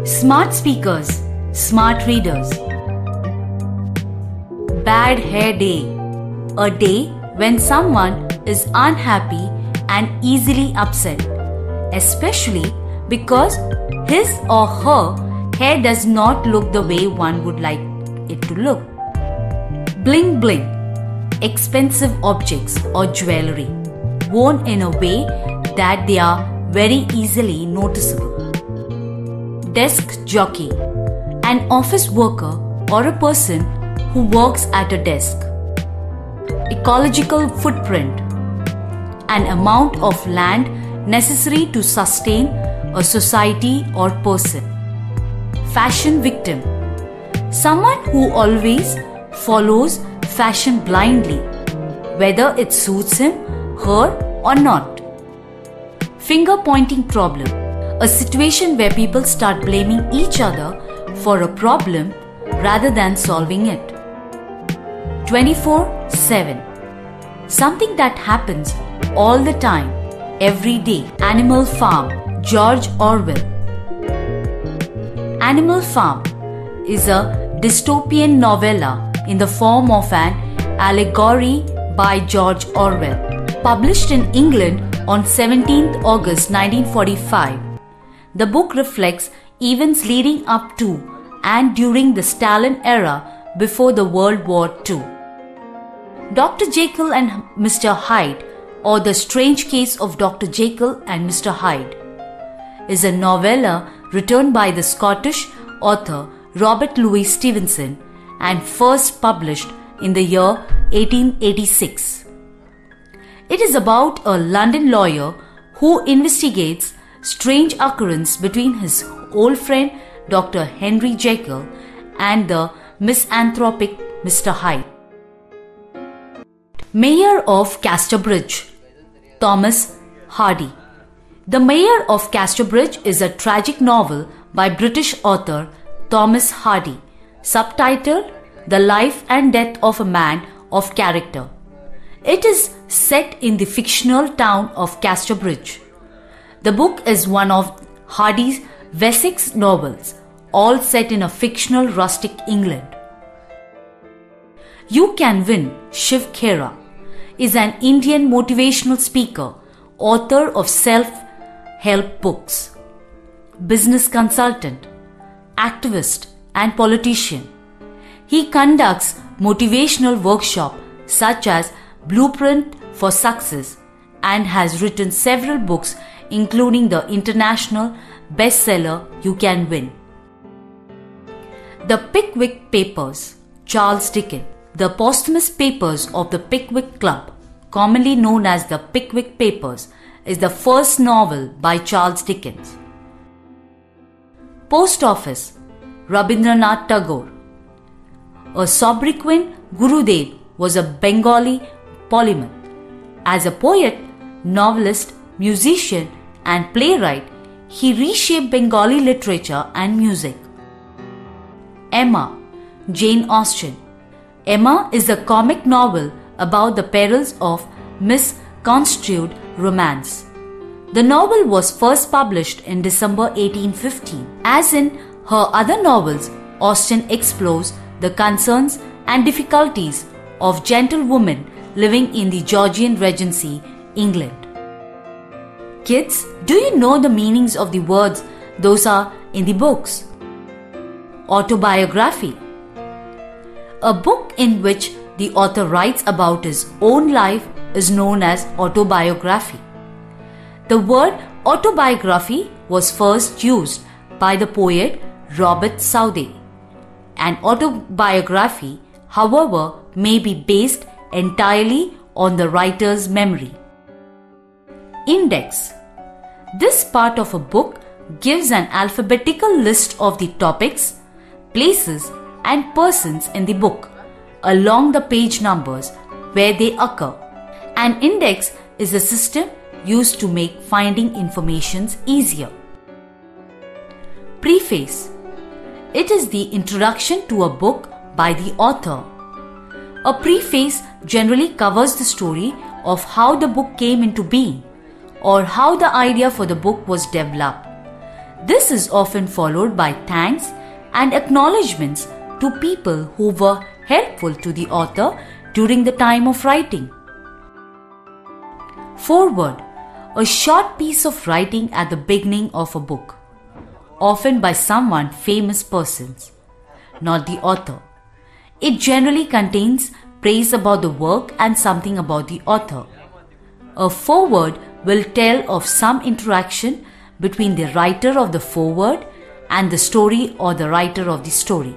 Smart speakers, smart readers. Bad hair day. A day when someone is unhappy and easily upset, especially because his or her hair does not look the way one would like it to look. Bling bling. Expensive objects or jewelry worn in a way that they are very easily noticeable. Desk jockey. An office worker or a person who works at a desk. Ecological footprint. An amount of land necessary to sustain a society or person. Fashion victim. Someone who always follows fashion blindly, whether it suits him, her or not. Finger pointing problem. A situation where people start blaming each other for a problem rather than solving it. 24/7. Something that happens all the time, every day. Animal Farm, George Orwell. Animal Farm is a dystopian novella in the form of an allegory by George Orwell, published in England on 17th August 1945. The book reflects events leading up to and during the Stalin era before the World War II. Dr. Jekyll and Mr. Hyde, or The Strange Case of Dr. Jekyll and Mr. Hyde, is a novella written by the Scottish author Robert Louis Stevenson and first published in the year 1886. It is about a London lawyer who investigates strange occurrence between his old friend Dr. Henry Jekyll and the misanthropic Mr. Hyde. Mayor of Casterbridge, Thomas Hardy. The Mayor of Casterbridge is a tragic novel by British author Thomas Hardy, subtitled The Life and Death of a Man of Character. It is set in the fictional town of Casterbridge. The book is one of Hardy's Wessex novels, all set in a fictional rustic England. You Can Win, Shiv Khera, is an Indian motivational speaker, author of self-help books, business consultant, activist and politician. He conducts motivational workshops such as Blueprint for Success and has written several books including the international bestseller You Can Win. The Pickwick Papers, Charles Dickens. The posthumous papers of the Pickwick Club, commonly known as the Pickwick Papers, is the first novel by Charles Dickens. Post Office, Rabindranath Tagore. A sobriquet Gurudev was a Bengali polymath. As a poet, novelist, musician and playwright, he reshaped Bengali literature and music. Emma, Jane Austen. Emma is a comic novel about the perils of misconstrued romance. The novel was first published in December 1815. As in her other novels, Austen explores the concerns and difficulties of gentlewomen living in the Georgian Regency, England. Kids, do you know the meanings of the words those are in the books? Autobiography. A book in which the author writes about his own life is known as autobiography. The word autobiography was first used by the poet Robert Southey. An autobiography, however, may be based entirely on the writer's memory. Index. This part of a book gives an alphabetical list of the topics, places, and persons in the book along the page numbers where they occur. An index is a system used to make finding information easier. Preface. It is the introduction to a book by the author. A preface generally covers the story of how the book came into being or how the idea for the book was developed. This is often followed by thanks and acknowledgements to people who were helpful to the author during the time of writing. Foreword, a short piece of writing at the beginning of a book, often by someone famous persons, not the author. It generally contains praise about the work and something about the author. A foreword will tell of some interaction between the writer of the foreword and the story or the writer of the story.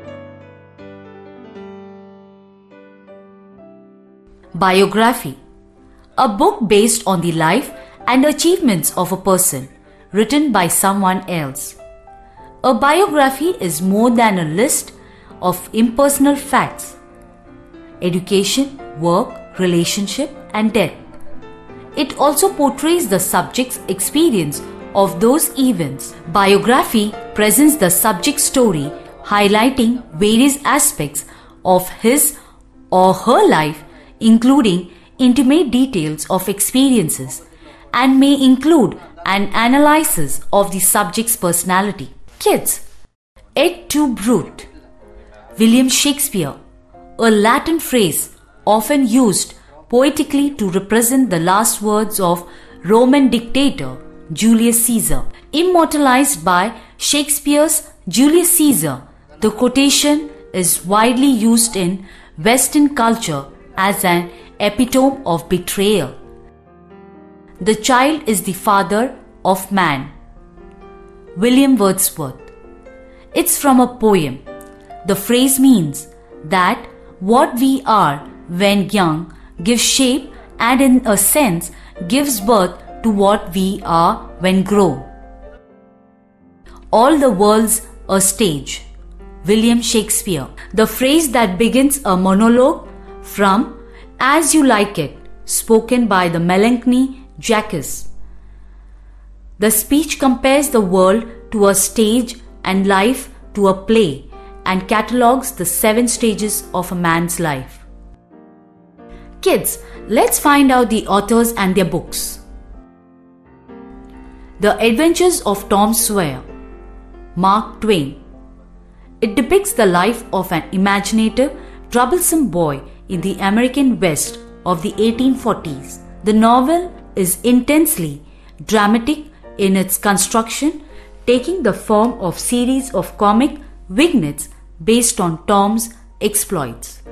Biography, a book based on the life and achievements of a person, written by someone else. A biography is more than a list of impersonal facts: education, work, relationship, and death. It also portrays the subject's experience of those events. Biography presents the subject's story, highlighting various aspects of his or her life, including intimate details of experiences, and may include an analysis of the subject's personality. Kids, et tu, Brute. William Shakespeare, a Latin phrase often used poetically to represent the last words of Roman dictator Julius Caesar. Immortalized by Shakespeare's Julius Caesar, the quotation is widely used in Western culture as an epitome of betrayal. The child is the father of man. William Wordsworth. It's from a poem. The phrase means that what we are when young gives shape and, in a sense, gives birth to what we are when grown. All the world's a stage. William Shakespeare. The phrase that begins a monologue from As You Like It, spoken by the melancholy Jacques. The speech compares the world to a stage and life to a play, and catalogues the 7 stages of a man's life. Kids, let's find out the authors and their books. The Adventures of Tom Sawyer, Mark Twain. It depicts the life of an imaginative, troublesome boy in the American West of the 1840s. The novel is intensely dramatic in its construction, taking the form of series of comic vignettes based on Tom's exploits.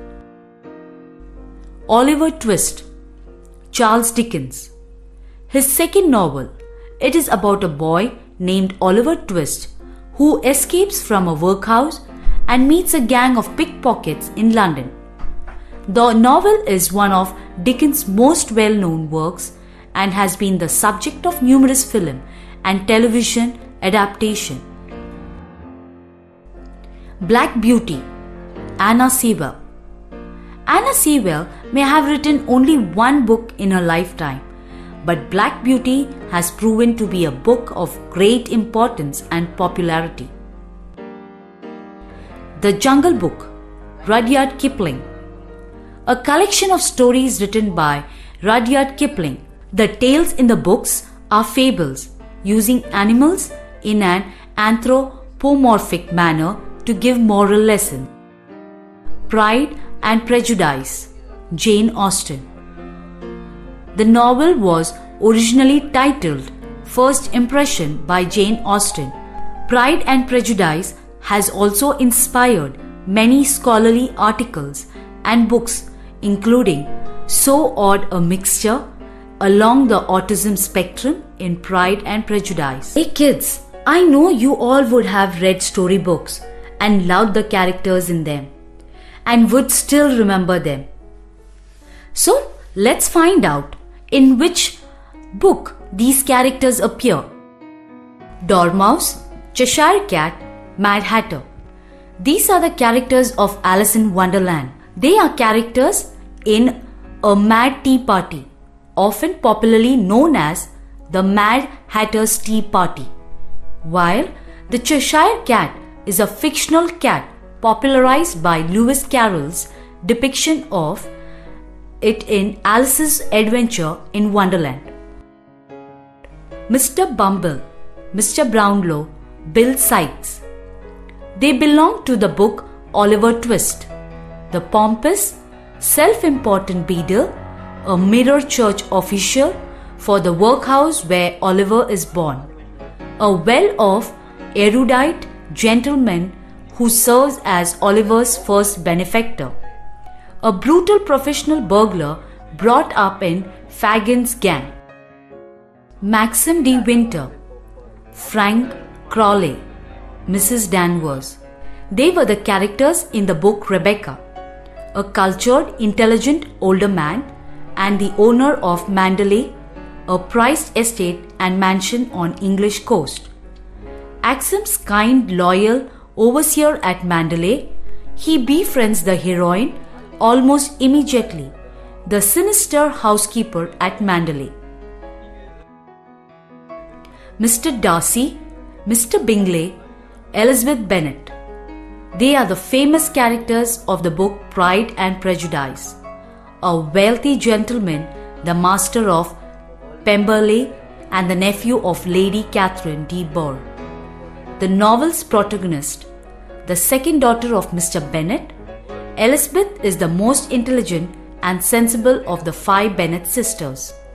Oliver Twist, Charles Dickens. His second novel, it is about a boy named Oliver Twist who escapes from a workhouse and meets a gang of pickpockets in London. The novel is one of Dickens' most well-known works and has been the subject of numerous film and television adaptations. Black Beauty, Anna Sewell. Anna Sewell may have written only one book in her lifetime, but Black Beauty has proven to be a book of great importance and popularity. The Jungle Book, Rudyard Kipling. A collection of stories written by Rudyard Kipling. The tales in the books are fables, using animals in an anthropomorphic manner to give moral lessons. Pride and Prejudice, Jane Austen. The novel was originally titled First Impression by Jane Austen. Pride and Prejudice has also inspired many scholarly articles and books, including So Odd a Mixture, Along the Autism Spectrum in Pride and Prejudice. Hey kids, I know you all would have read storybooks and loved the characters in them and would still remember them. So let's find out in which book these characters appear. Dormouse, Cheshire Cat, Mad Hatter. These are the characters of Alice in Wonderland. They are characters in A Mad Tea Party, often popularly known as the Mad Hatter's Tea Party, while the Cheshire Cat is a fictional cat popularized by Lewis Carroll's depiction of it in Alice's Adventure in Wonderland. Mr. Bumble, Mr. Brownlow, Bill Sikes. They belong to the book Oliver Twist, the pompous, self-important beadle, a mirror church official for the workhouse where Oliver is born, a well-off, erudite gentleman who serves as Oliver's first benefactor, a brutal professional burglar brought up in Fagin's gang. Maxim De Winter, Frank Crawley, Mrs. Danvers. They were the characters in the book Rebecca, a cultured, intelligent older man and the owner of Mandalay, a prized estate and mansion on English coast. Axum's kind, loyal overseer at Mandalay, he befriends the heroine almost immediately, the sinister housekeeper at Mandalay. Mr. Darcy, Mr. Bingley, Elizabeth Bennet. They are the famous characters of the book Pride and Prejudice. A wealthy gentleman, the master of Pemberley and the nephew of Lady Catherine de Bourgh. The novel's protagonist, the second daughter of Mr. Bennet, Elizabeth is the most intelligent and sensible of the 5 Bennet sisters.